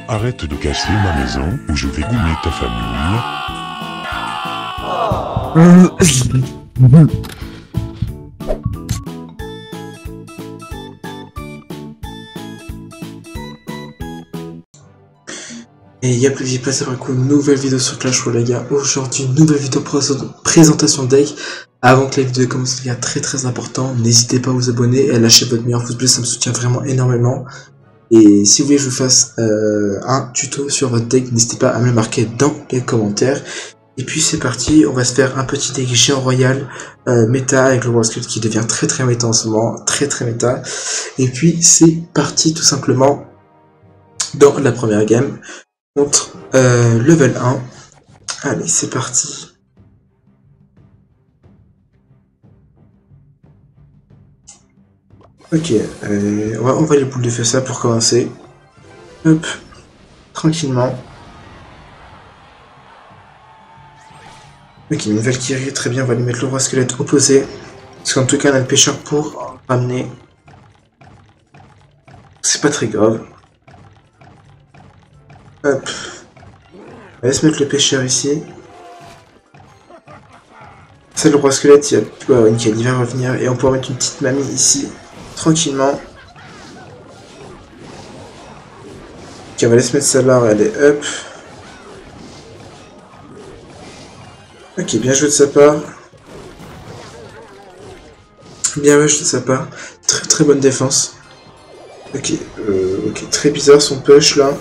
Arrête de casser ma maison ou je vais goumer ta famille. Et il y a plus de passer par une nouvelle vidéo sur Clash Royale les gars. Aujourd'hui, une nouvelle vidéo présentation de deck. Avant que la vidéo commence, les gars, très important, n'hésitez pas à vous abonner et à lâcher votre meilleur pouce bleu, ça me soutient vraiment énormément. Et si vous voulez que je vous fasse un tuto sur votre deck, n'hésitez pas à me le marquer dans les commentaires. Et puis c'est parti, on va se faire un petit deck géant royal méta avec le World Sculpt qui devient très méta en ce moment, très méta. Et puis c'est parti tout simplement dans la première game contre level 1. Allez, c'est parti. Ok, on va les boules de feu ça pour commencer. Hop, tranquillement. Ok, une Valkyrie, très bien, on va lui mettre le roi squelette opposé. Parce qu'en tout cas, on a le pêcheur pour ramener. C'est pas très grave. Hop. On va se mettre le pêcheur ici. Ça, le roi squelette, il va revenir. Et on pourra mettre une petite mamie ici. Tranquillement. Ok, on va laisser mettre celle-là, regardez, hop. Ok, bien joué de sa part. Bien joué de sa part. Très bonne défense. Ok, ok, très bizarre son push là.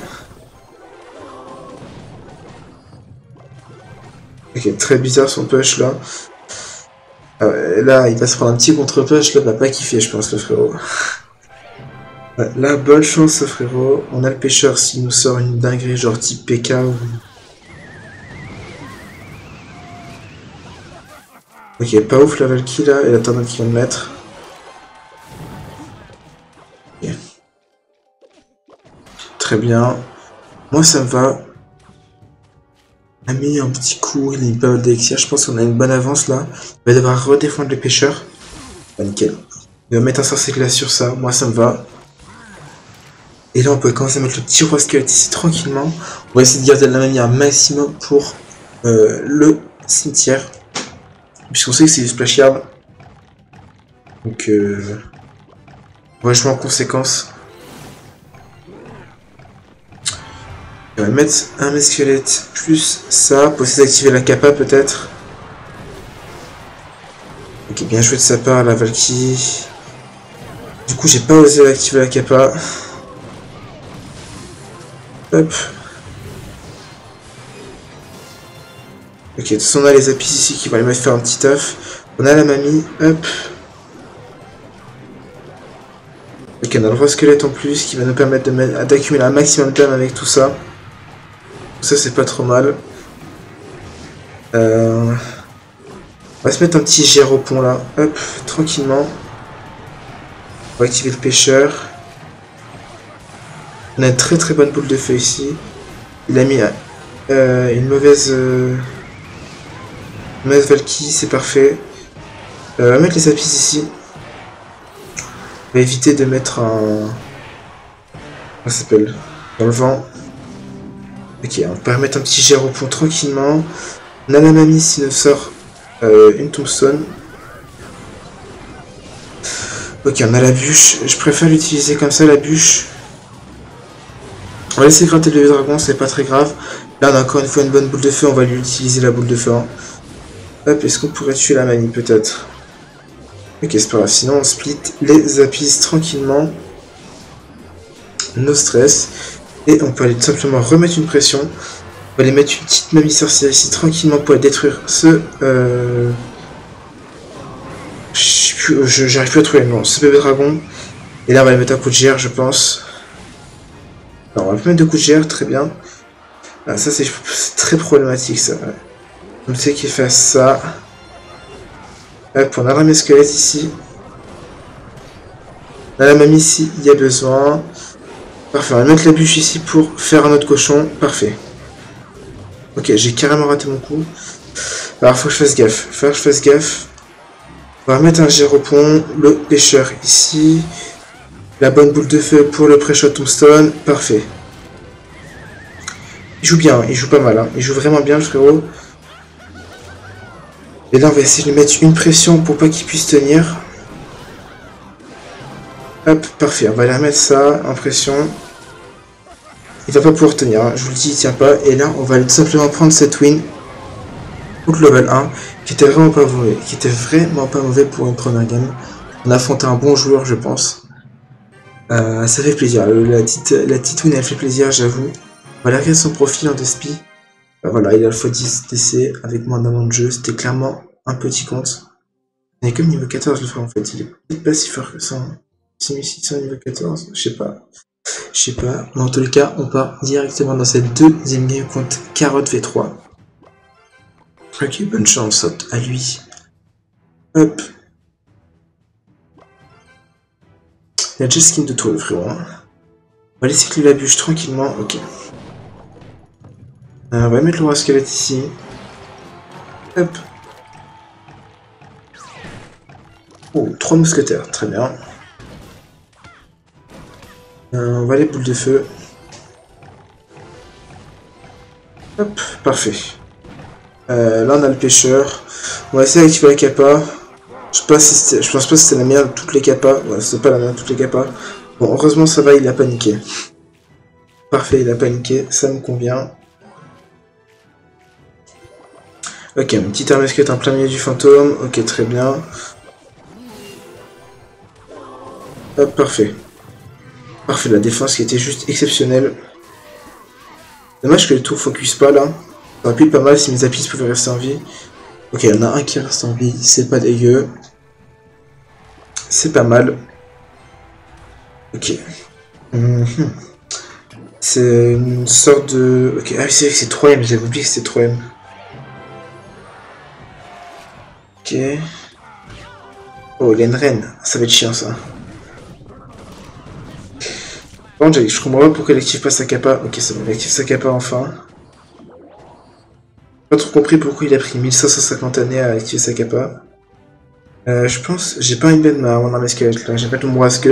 Ok, très bizarre son push là. Là, il va se prendre un petit contre-push, là, il va pas kiffer, je pense, le frérot. Là, bonne chance, le frérot. On a le pêcheur s'il nous sort une dinguerie, genre type PK ou... Ok, pas ouf la Valkyrie là, et la tornade qui vient de mettre. Okay. Très bien. Moi, ça me va. On a mis un petit coup, il a une pas mal d'élixir, je pense qu'on a une bonne avance là. Il va devoir redéfendre le pêcheur. Bah, nickel. Il va mettre un sorcier glace sur ça, moi ça me va. Et là on peut commencer à mettre le petit roi squelette ici tranquillement. On va essayer de garder la mamie un maximum pour le cimetière. Puisqu'on sait que c'est du splash yard. Donc on va jouer en conséquence. On va mettre un squelette plus ça, pour essayer d'activer la kappa peut-être. Ok, bien joué de sa part la Valkyrie. Du coup j'ai pas osé activer la kappa. Hop. Ok, de toute façon on a les apis ici qui vont aller mettre faire un petit taf. On a la mamie, hop. Ok, on a le roi squelette en plus qui va nous permettre d'accumuler un maximum d'âme avec tout ça. Ça c'est pas trop mal. On va se mettre un petit gyropon là, hop, tranquillement. On va activer le pêcheur. On a une très bonne boule de feu ici. Il a mis une mauvaise Valkyrie, c'est parfait. On va mettre les apis ici. On va éviter de mettre un... Comment ça s'appelle? Dans le vent. Ok, on peut remettre un petit gyropon tranquillement. On a la mamie s'il nous sort une tombstone. Ok, on a la bûche. Je préfère l'utiliser comme ça, la bûche. On va laisser gratter le vieux dragon, c'est pas très grave. Là, on a encore une fois une bonne boule de feu. On va lui utiliser la boule de feu. Hein. Hop, est-ce qu'on pourrait tuer la mamie peut-être? Ok, c'est pas grave. Sinon, on split les apis tranquillement. No stress. Et on peut aller tout simplement remettre une pression. On va aller mettre une petite mamie sorcière ici tranquillement pour aller détruire ce... J'arrive plus à trouver le nom. Ce bébé dragon. Et là on va aller mettre un coup de GR je pense. Non, on va mettre deux coups de GR, très bien. Ah, ça c'est très problématique ça. On sait qu'il fasse ça. Hop, on a ramé squelette ici. On a la mamie ici, il y a besoin. Parfait, on va mettre la bûche ici pour faire un autre cochon. Parfait. Ok, j'ai carrément raté mon coup. Alors, faut que je fasse gaffe. On va mettre un gyropon, le pêcheur ici. La bonne boule de feu pour le pré-shot tombstone. Parfait. Il joue bien, il joue pas mal, hein. Il joue vraiment bien le frérot. Et là on va essayer de lui mettre une pression pour pas qu'il puisse tenir. Hop, parfait, on va lui remettre ça en pression. Il va pas pouvoir tenir, hein. Je vous le dis, il tient pas. Et là on va tout simplement prendre cette win au level 1, qui était vraiment pas mauvais, pour une première game. On a affronté un bon joueur, je pense. Ça fait plaisir, la petite win elle fait plaisir, j'avoue. On va regarder son profil en despi. Voilà, il a le x10 DC avec moins d'un an de jeu, c'était clairement un petit compte. Il est comme niveau 14 le frère en fait, il est peut-être pas si fort que ça. 6600 niveau 14, je sais pas. Mais en tous les cas, on part directement dans cette deuxième game contre Carotte V3. Ok, bonne chance à lui. Hop. Il a déjà skin de tout le frérot. Hein. On va laisser qu'il la bûche tranquillement, ok. On va mettre le roi squelette ici. Hop. Oh, 3 mousquetaires, très bien. On va les boules de feu. Hop, parfait. Là on a le pêcheur. On va essayer d'activer la kappa. Je pense pas que c'était la meilleure de toutes les kappas. Ouais, c'est pas la meilleure de toutes les kappas. Bon, heureusement ça va, il a paniqué. Parfait, il a paniqué, ça me convient. Ok, une petite arme esquelette en plein milieu du fantôme. Ok, très bien. Hop, parfait. Parfait, la défense qui était juste exceptionnelle. Dommage que le tour focus pas là. Ça aurait pu être pas mal si mes appuis pouvaient rester en vie. Ok, il y en a un qui reste en vie, c'est pas dégueu. C'est pas mal. Ok. C'est une sorte de... Ok, ah oui, c'est vrai que c'est 3ème, j'avais oublié que c'était 3ème. Ok. Oh, il y a une reine. Ça va être chiant ça. Par contre, je comprends pas pourquoi elle active pas sa kappa. Ok, c'est bon, elle active sa kappa enfin. Pas trop compris pourquoi il a pris 1550 années à activer sa kappa. Je pense, j'ai pas une bête de mon arme esquelette là, j'ai pas tout mon brasque.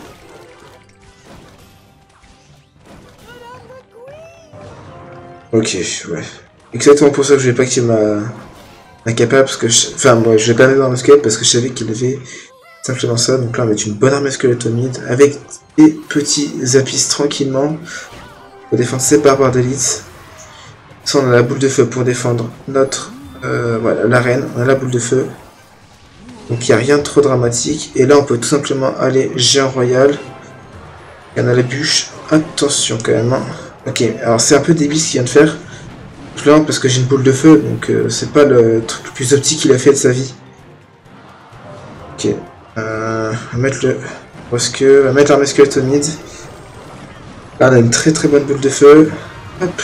Ok, ouais. Exactement pour ça que je vais pas activer ma kappa parce que enfin moi je vais pas mettre dans l'arme esquelette parce que je savais qu'il avait simplement ça. Donc là on va mettre une bonne arme esquelette au mid avec des petits apis tranquillement pour défendre ses barbares d'élite. Ça on a la boule de feu pour défendre notre voilà l'arène, on a la boule de feu. Donc il n'y a rien de trop dramatique. Et là on peut tout simplement aller géant royal. Il y en a la bûche. Attention quand même. Hein. Ok, alors c'est un peu débile ce qu'il vient de faire. Je le parce que j'ai une boule de feu. Donc c'est pas le truc le plus optique qu'il a fait de sa vie. Ok. On va mettre le... Parce que... On va mettre l'arme esquelette au mid. Là on a une très très bonne boule de feu. Hop.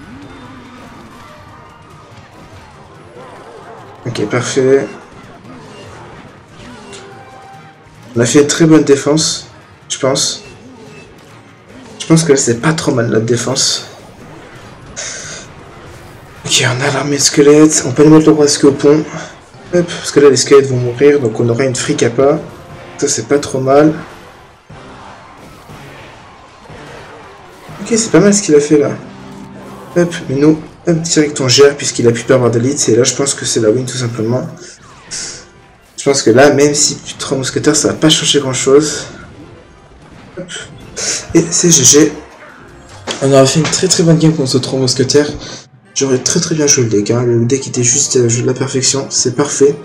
Ok, parfait. On a fait une très bonne défense, je pense. Je pense que c'est pas trop mal notre défense. Ok, on a l'armée squelette. On peut mettre le brasque au pont. Hop, parce que là les squelettes vont mourir, donc on aura une free kappa. Ça c'est pas trop mal. Ok, c'est pas mal ce qu'il a fait là. Hop, mais nous, hop, direct on gère puisqu'il a pu perdre d'élite. Et là je pense que c'est la win tout simplement. Je pense que là, même si plus de 3 mousquetaires, ça va pas changer grand chose. Hop. Et c'est GG. On aura fait une très très bonne game contre ce 3 mousquetaires. J'aurais très très bien joué le deck. Hein. Le deck était juste de la perfection. C'est parfait.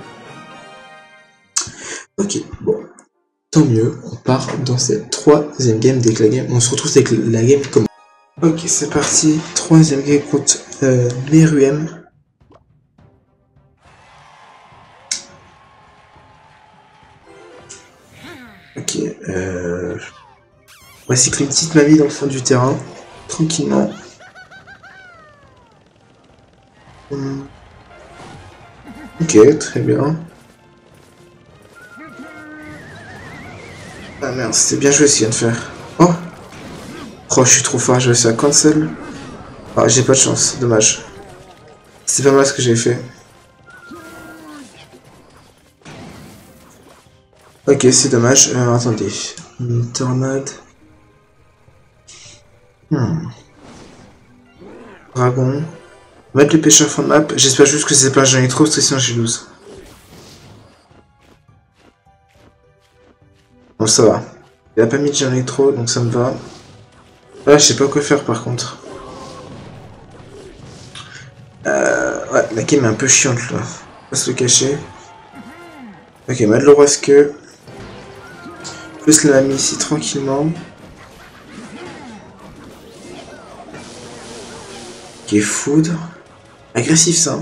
Ok, bon. Tant mieux. On part dans cette 3ème game dès que la game. On se retrouve avec la game comme. Ok, c'est parti. 3ème game contre Meruem. Ok, on va cycler une petite mamie dans le fond du terrain, tranquillement. Ok, très bien. Ah merde, c'était bien joué ce qu'il vient de faire. Oh, oh, je suis trop fort, j'ai réussi à cancel. Ah, j'ai pas de chance, dommage. C'est pas mal ce que j'ai fait. Ok, c'est dommage. Attendez. Une tornade. Dragon. On va mettre le pêcheur fond de map. J'espère juste que c'est pas j'en ai trop, parce que sinon j'ai lose. Bon, ça va. Il a pas mis de j'en ai trop, donc ça me va. Là, je sais pas quoi faire par contre. Ouais, la game est un peu chiante là. On va se le cacher. Ok, mettre le Roisque. Plus la mis ici tranquillement. Ok, foudre. Agressif ça.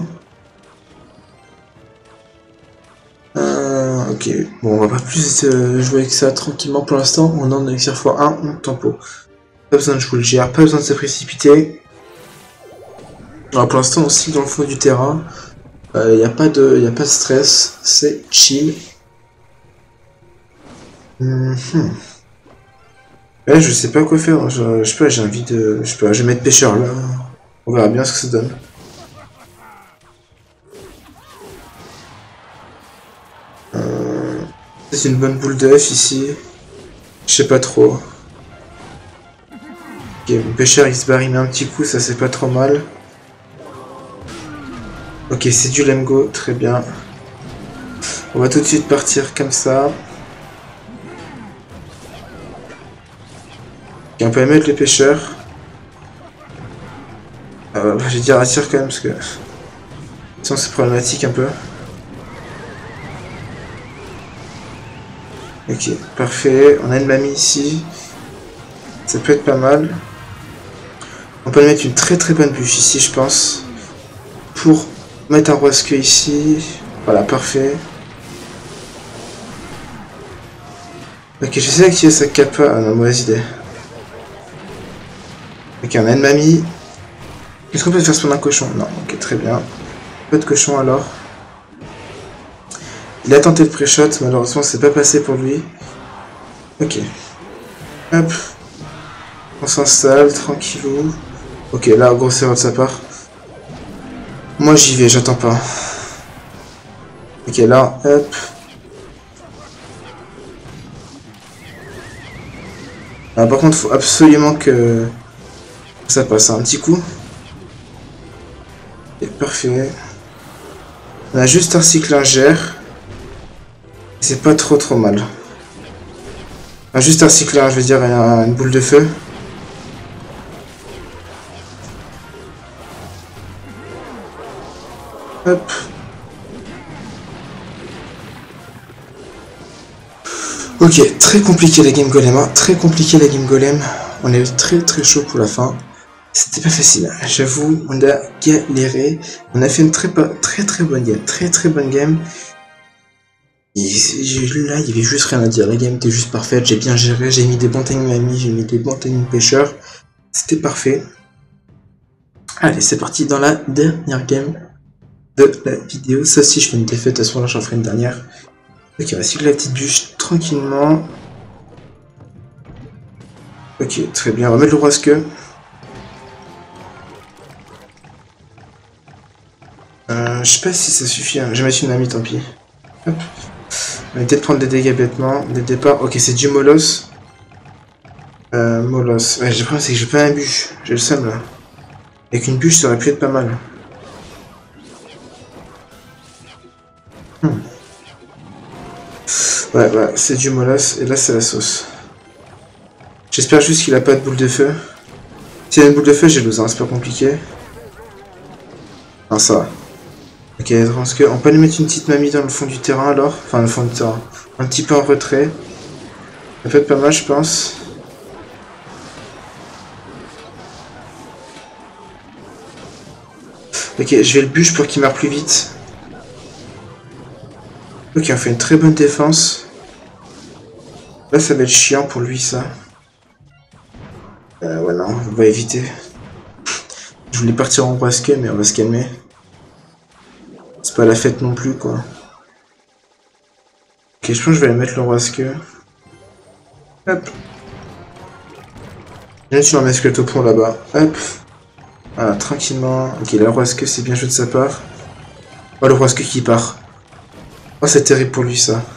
Ok, bon, on va pas plus jouer avec ça tranquillement pour l'instant. On en élixir x1, on tempo. Pas besoin de jouer le GR, pas besoin de se précipiter. Alors pour l'instant, on oscille dans le fond du terrain. Y a pas de stress, c'est chill. Ouais, je sais pas quoi faire. Je sais pas, j'ai envie de. Je sais pas, je vais mettre pêcheur là. On verra bien ce que ça donne. C'est une bonne boule d'œuf ici. Je sais pas trop. Ok, mon pêcheur il se barre, il met un petit coup, ça c'est pas trop mal. Ok, c'est du Lemgo, très bien. On va tout de suite partir comme ça. Ok, on peut mettre les pêcheurs. Je vais dire attire quand même parce que sinon c'est problématique un peu. Ok, parfait. On a une mamie ici. Ça peut être pas mal. On peut mettre une très bonne bûche ici, je pense. Pour mettre un Roisque ici. Voilà, parfait. Ok, je sais d'activer sa capa. Ah non, mauvaise idée. Ok, on a une mamie. Est-ce qu'on peut faire spawn un cochon? Non, ok, très bien. Pas de cochon alors. Il a tenté le pré-shot, malheureusement c'est pas passé pour lui. Ok. Hop. On s'installe, tranquillou. Ok, là, grosse erreur de sa part. Moi j'y vais, j'attends pas. Ok, là, hop. Ah, par contre, faut absolument que ça passe un petit coup. Ok, parfait. On a juste un cyclingère. C'est pas trop mal. Ah, juste un cycleur, je veux dire, une boule de feu. Hop. Ok, très compliqué la game golem, hein. Très compliqué la game golem. On est très chaud pour la fin. C'était pas facile, j'avoue, on a galéré. On a fait une très bonne game, très bonne game. Et là, il y avait juste rien à dire. La game était juste parfaite, j'ai bien géré, j'ai mis des bons timing amis, j'ai mis des bons timing pêcheurs. C'était parfait. Allez, c'est parti dans la dernière game de la vidéo. Ça, si je fais une défaite, à ce moment-là, j'en ferai une dernière. Ok, on va suivre la petite bûche tranquillement. Ok, très bien, on va mettre le Roisque. Je sais pas si ça suffit, hein. Je vais mettre une amie, tant pis. Hop. On va peut-être prendre des dégâts bêtement, des départs. Ok, c'est du Molos. Molos. Ouais, le problème, c'est que j'ai pas un bûche. J'ai le seum là. Avec une bûche, ça aurait pu être pas mal. Ouais, c'est du Molos. Et là, c'est la sauce. J'espère juste qu'il a pas de boule de feu. S'il y a une boule de feu, j'ai lose, hein. C'est pas compliqué. Non, ça va. Ok, parce que on peut lui mettre une petite mamie dans le fond du terrain alors. Enfin, le fond du terrain. Un petit peu en retrait. Ça peut être pas mal, je pense. Ok, je vais le bûche pour qu'il meure plus vite. Ok, on fait une très bonne défense. Là, ça va être chiant pour lui, ça. Ouais, non, on va éviter. Je voulais partir en Roisque, mais on va se calmer. C'est pas la fête non plus, quoi. Ok, je pense que je vais aller mettre le Roisque. Hop. Viens sur un masque au pont là-bas. Hop. Voilà, tranquillement. Ok, là, le Roisque, c'est bien joué de sa part. Oh, le Roisque qui part. Oh, c'est terrible pour lui, ça.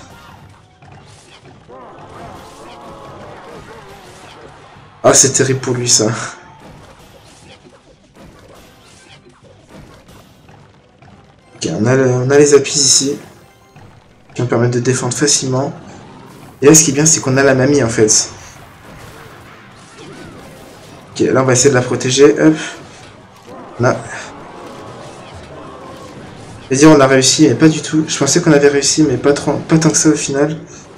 Ah, c'est terrible pour lui, ça. Ok, on a les appuis ici. Qui vont permettre de défendre facilement. Et là, ce qui est bien, c'est qu'on a la mamie, en fait. Ok, là, on va essayer de la protéger. Hop. On a... Je vais dire, on a réussi, mais pas du tout. Je pensais qu'on avait réussi, mais pas tant que ça, au final.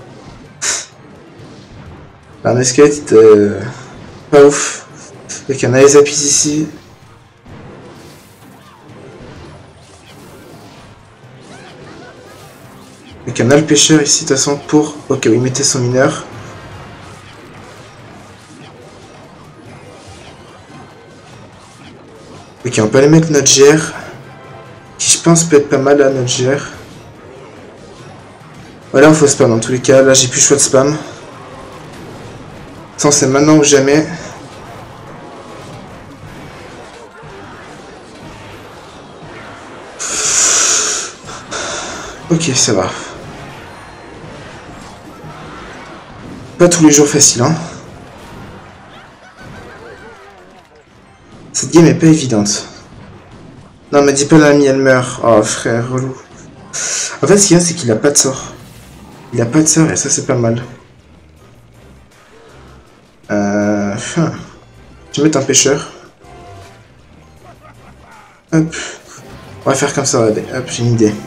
Là, un squelette, pas ouf. Donc, on a les appuis ici. Donc on a le pêcheur ici de toute façon pour... Ok, oui, mettez son mineur. Ok, on peut aller mettre notre GR. Qui je pense peut être pas mal là, notre GR. Voilà, on faut spam dans tous les cas. Là, j'ai plus le choix de spam. Ça, c'est maintenant ou jamais. Ok, ça va. Pas tous les jours facile, hein. Cette game est pas évidente. Non, mais dis pas l'ami, elle meurt. Oh, frère, relou. En fait, ce qu'il y a, c'est qu'il a pas de sort. Il a pas de sort et ça, c'est pas mal. Je vais mettre un pêcheur. Hop. On va faire comme ça, regardez. Hop, j'ai une idée.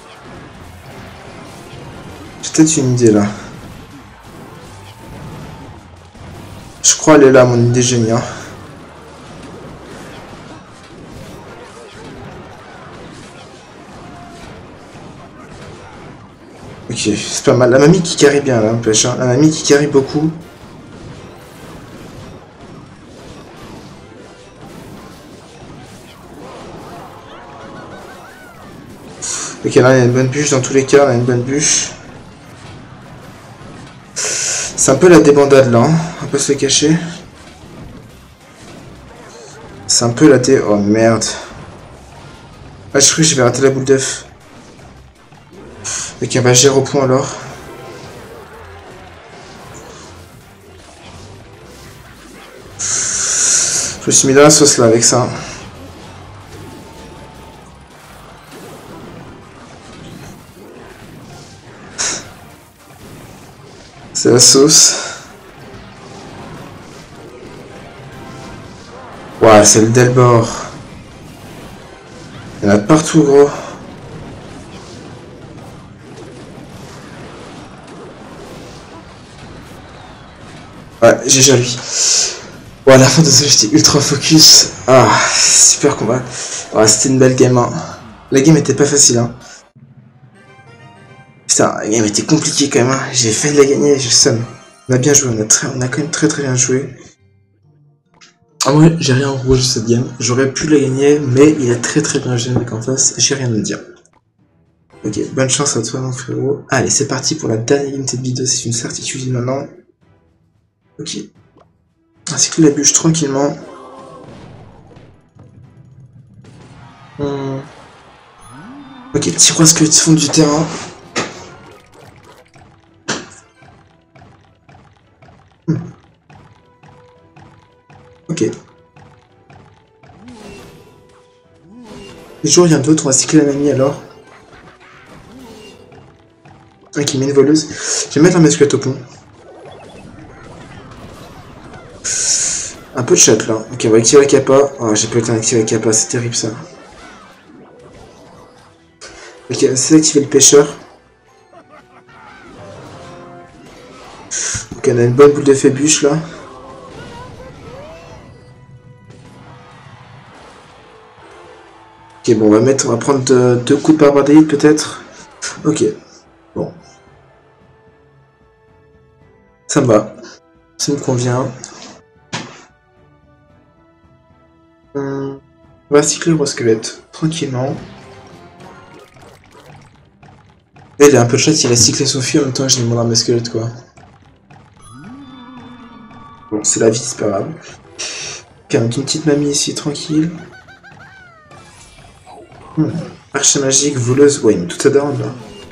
J'ai peut-être une idée, là. Je crois elle est là, mon idée génie, hein. Ok, c'est pas mal. La mamie qui carry bien, là, n'empêche, hein. La mamie qui carry beaucoup. Ok, là, il y a une bonne bûche dans tous les cas. On a une bonne bûche. C'est un peu la débandade, là, hein. On peut se le cacher. C'est un peu la dé... Oh, merde. Ah, je crois que j'avais raté la boule d'œuf. Ok, bah, gérer au point, alors. Je me suis mis dans la sauce, là, avec ça. C'est la sauce. Ouah, c'est le Delbord. Il y en a partout, gros. Ouais, GG à lui. Ouais, à la fin, désolé, j'étais ultra focus. Ah, super combat. Ouais, c'était une belle game, hein. La game était pas facile, hein. Putain, la game était compliquée quand même, hein. J'ai failli la gagner, je sonne. On a bien joué, on a quand même très bien joué. Ah ouais, j'ai rien en rouge cette game. J'aurais pu la gagner, mais il a très bien joué le mec en face, j'ai rien à me dire. Ok, bonne chance à toi mon frérot. Allez, c'est parti pour la dernière game de cette vidéo, c'est une certitude maintenant. Ok. Ainsi que la bûche tranquillement. Ok, petit roi squelette fond du terrain. Ok. Les jours rien d'autre, on va cycler la mamie alors. Ok, met une voleuse. Je vais mettre un masculette au pont. Un peu de chat là. Ok, on va activer la capa. Oh, j'ai pas le temps d'activer la capa, c'est terrible ça. Ok, c'est activer le pêcheur. Ok, on a une bonne boule de fébuche là. Ok, bon, on va prendre deux coups de barbadite peut-être. Ok, bon. Ça me va. Ça me convient. On va cycler le roi squelette tranquillement. Et il a un peu de chat, il a cyclé son fille en même temps que j'ai demandé un mes squelettes quoi. Bon, c'est la vie, c'est pas grave. Ok, on a une petite mamie ici, tranquille. Archer magique, voleuse, ouais, tout à down là.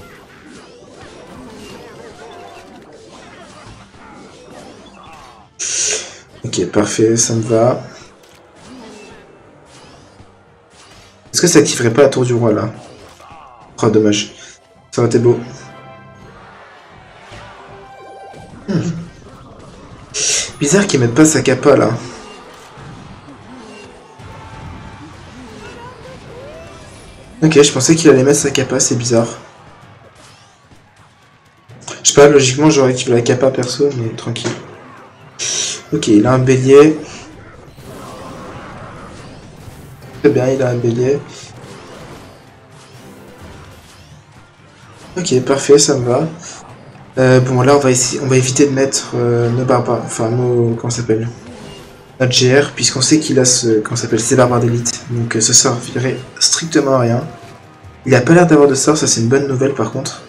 Ok, parfait, ça me va. Est-ce que ça activerait pas la tour du roi là? Oh, dommage. Ça aurait été beau. Bizarre qu'ils mettent pas sa capa là. Ok, je pensais qu'il allait mettre sa capa, c'est bizarre. Je sais pas, logiquement j'aurais activé la capa perso, mais tranquille. Ok, il a un bélier. Très bien, il a un bélier. Ok, parfait, ça me va. Bon, là, on va éviter de mettre nos barbares, enfin, comment ça s'appelle, notre GR, puisqu'on sait qu'il a comment ça s'appelle, ses barbares d'élite. Donc, ça servirait strictement à rien. Il a pas l'air d'avoir de sort, ça c'est une bonne nouvelle par contre.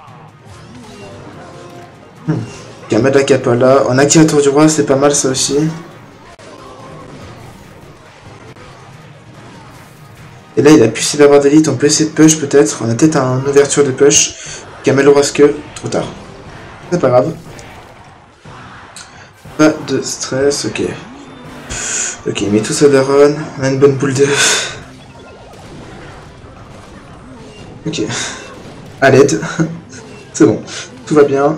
Ok, on va mettre la capa là. En activateur du roi, c'est pas mal ça aussi. Et là, il a plus ses barbares d'élite, on peut essayer de push peut-être. On a peut-être une ouverture de push. Camel Rasque, trop tard. C'est pas grave. Pas de stress, ok. Ok, mais tout ça de run. On a une bonne boule de... Ok. À l'aide. C'est bon. Tout va bien.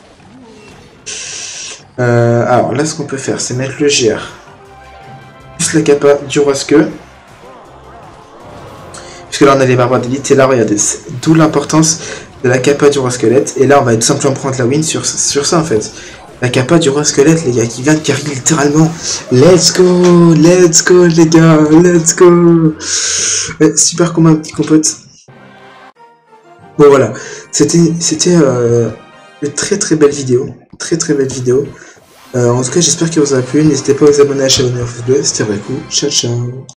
Alors là, ce qu'on peut faire, c'est mettre le GR. Plus la capa du Rasque. Puisque là, on a les barbares d'élite. Et là, regardez. D'où l'importance de la capa du roi squelette. Et là, on va tout simplement prendre la win sur ça, en fait. La capa du roi squelette, les gars, qui vient de carry littéralement. Let's go, les gars, let's go. Ouais, super combat, petit compote. Bon, voilà. C'était une très belle vidéo. Très belle vidéo. En tout cas, j'espère qu'elle vous a plu. N'hésitez pas à vous abonner à la chaîne Foot Bleu. C'était vrai cool. Ciao, ciao.